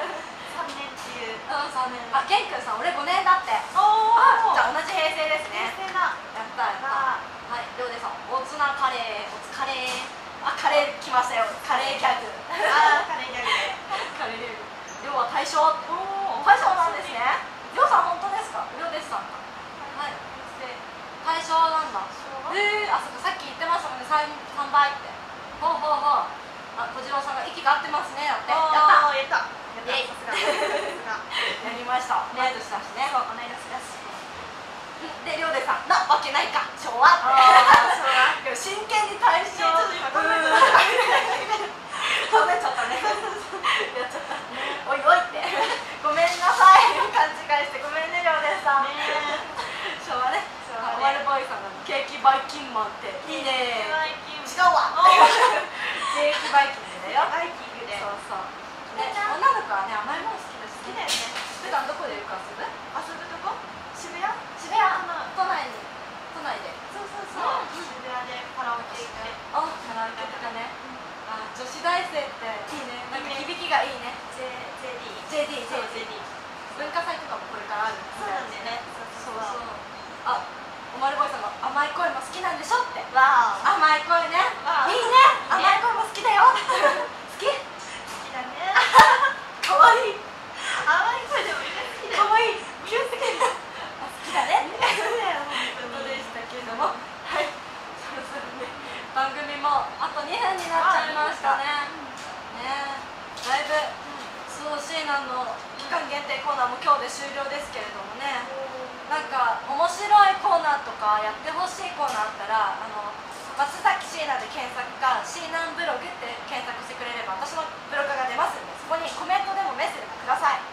3年っていう。 3年。ケン君さん、俺5年だって。じゃあ同じ平成ですね。 平成だ。 やった。はい、りょうでさん、おつなカレー、カレー来ましたよ。カレーギャグ。 カレーギャグで。 カレーギャグ。りょうは大正。大正なんですね。りょうさん本当ですか？りょうですさんか。はい。大正なんだ。そっか、さっき言ってましたもんね。3倍って。ほう。小次郎さんが息が合ってますね。だって。やった。 さすが。 やりました。同い年だしね。 そう、同い年だし。 で、りょうでさん、なわけないか、昭和って。でも真剣に大正。 ちょっと今考え食べちゃったね。やっちゃった。おいって。ごめんなさい。勘違いしてごめんね、りょうでさん。昭和ね。おまるボーイさんがケーキバイキンマンっていいね。違うわ。ケーキバイキングだよ。 バイキングで。 そう。女の子はね、甘いもの好きだし。 好きだよね。 普段どこでよく遊ぶ？ 遊ぶとこ？渋谷？ 都内で。そう。 渋谷でカラオケ行って。 カラオケとかね。女子大生っていいね。なんか響きがいいね。JD。文化祭とかもこれからある。 そうなんだよね。 そう。おまるボーイさんが甘い声も好きなんでしょって。 わー。 甘い声ね。いいね。甘い声も好きだよ。好きだね。 かわいい。 甘い声でもみんな好きだよ。 かわいい。みんな好きだね。 本当でしたけども、はい。そろそろね、番組もあと2分になっちゃいましたね。だいぶシーナの期間限定コーナーも今日で終了ですけれどもね。なんか面白いコーナーとかやってほしいコーナーあったら松崎シーナで検索かシーナンブログって検索してくれれば私のブログが出ますんで、そこにコメントでもメッセージください。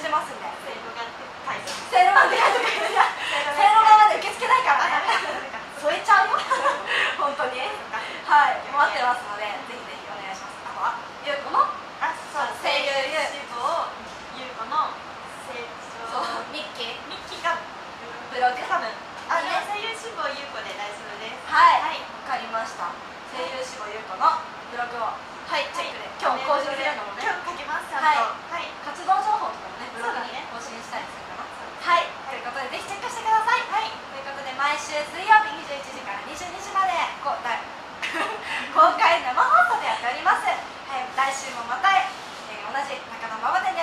してますんで、 セイロガって書いてます。 せいろがって書いてくれる。せいろがまで受け付けないからね。添えちゃうよ。本当に。はい、待ってますので、ぜひぜひお願いします。あとはゆうこのあ、そう、 声優志望ゆうこの成長日記日記がブログ。 多分あね、 声優志望ゆうこで大丈夫です。 はい、 はいわかりました。声優志望ゆうこのブログをチェックで、今日更新するのもね、 今日書きます。ちゃんと。はい。 活動情報とかもね、ブログにね更新したりするかな。はい、ということでぜひチェックしてください。はい、ということで毎週水曜日21時から22時まで公開生放送でやっております。はい、来週もまた、同じ高野馬場でね